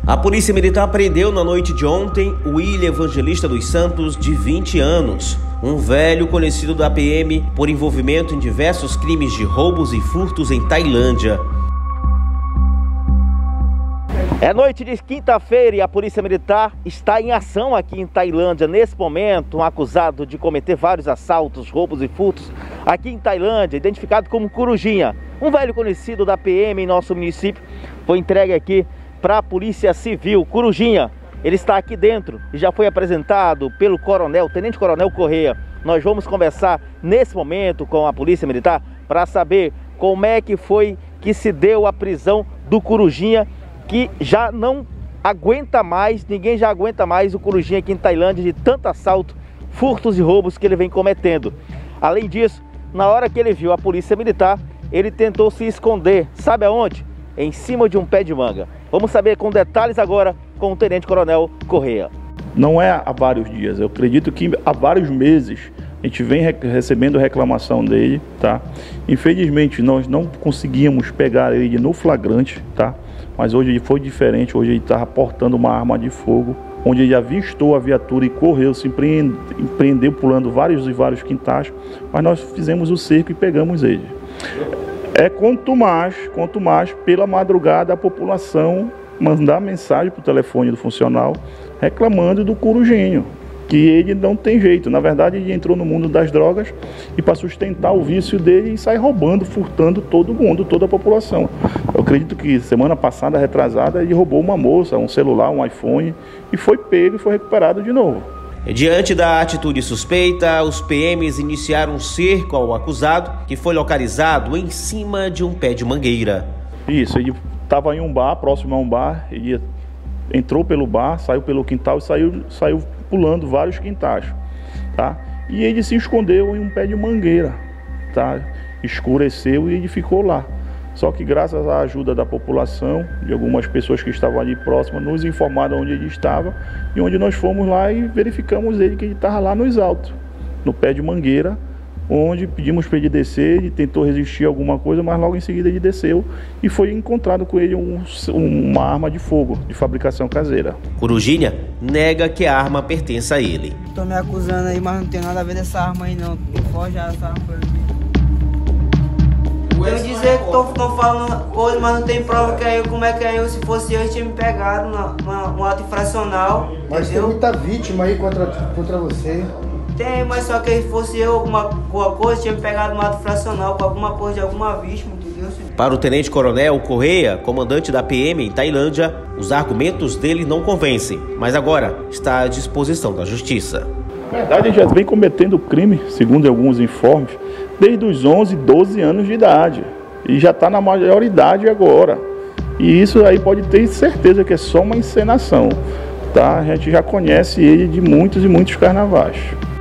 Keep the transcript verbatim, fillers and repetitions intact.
A Polícia Militar prendeu na noite de ontem o William Evangelista dos Santos, de vinte anos, um velho conhecido da P M por envolvimento em diversos crimes de roubos e furtos em Tailândia. É noite de quinta-feira e a Polícia Militar está em ação aqui em Tailândia. Nesse momento, um acusado de cometer vários assaltos, roubos e furtos aqui em Tailândia, identificado como Corujinha, um velho conhecido da P M em nosso município, foi entregue aqui para a Polícia Civil. Corujinha, ele está aqui dentro e já foi apresentado pelo coronel, Tenente Coronel Correia. Nós vamos conversar nesse momento com a Polícia Militar para saber como é que foi que se deu a prisão do Corujinha, que já não aguenta mais, ninguém já aguenta mais o Corujinha aqui em Tailândia, de tanto assalto, furtos e roubos que ele vem cometendo. Além disso, na hora que ele viu a Polícia Militar, ele tentou se esconder, sabe aonde? Em cima de um pé de manga. Vamos saber com detalhes agora com o Tenente Coronel Correia. Não é há vários dias, eu acredito que há vários meses a gente vem recebendo reclamação dele, tá? Infelizmente nós não conseguimos pegar ele no flagrante, tá? Mas hoje foi diferente, hoje ele estava portando uma arma de fogo, onde ele avistou a viatura e correu, se empreendeu pulando vários e vários quintais, mas nós fizemos o cerco e pegamos ele. É quanto mais, quanto mais pela madrugada a população mandar mensagem para o telefone do funcional reclamando do Corujinho, que ele não tem jeito. Na verdade, ele entrou no mundo das drogas e para sustentar o vício dele sai roubando, furtando todo mundo, toda a população. Eu acredito que semana passada, retrasada, ele roubou uma moça, um celular, um iPhone e foi pego e foi recuperado de novo. Diante da atitude suspeita, os P Ms iniciaram um cerco ao acusado, que foi localizado em cima de um pé de mangueira. Isso, ele estava em um bar, próximo a um bar, ele entrou pelo bar, saiu pelo quintal e saiu, saiu pulando vários quintais, tá? E ele se escondeu em um pé de mangueira, tá? Escureceu e ele ficou lá. Só que graças à ajuda da população, de algumas pessoas que estavam ali próximas, nos informaram onde ele estava e onde nós fomos lá e verificamos ele que ele estava lá nos altos, no pé de mangueira, onde pedimos para ele descer, ele tentou resistir a alguma coisa, mas logo em seguida ele desceu e foi encontrado com ele um, uma arma de fogo, de fabricação caseira. Corujinha nega que a arma pertence a ele. Tô me acusando aí, mas não tem nada a ver dessa arma aí não. Foge essa arma pra mim. Eu dizer que tô, tô falando coisa, mas não tem prova que é eu. Como é que é eu? Se fosse eu, tinha me pegado num ato infracional. Mas entendeu? Tem muita vítima aí contra, contra você. Tem, mas só que se fosse eu, alguma, alguma coisa, tinha me pegado num ato infracional com alguma coisa de alguma vítima, entendeu? Para o Tenente Coronel Correia, comandante da P M em Tailândia, os argumentos dele não convencem, mas agora está à disposição da Justiça. Na verdade, ele já vem cometendo crime, segundo alguns informes, desde os onze, doze anos de idade. E já está na maioridade agora. E isso aí pode ter certeza que é só uma encenação, tá? A gente já conhece ele de muitos e muitos carnavais.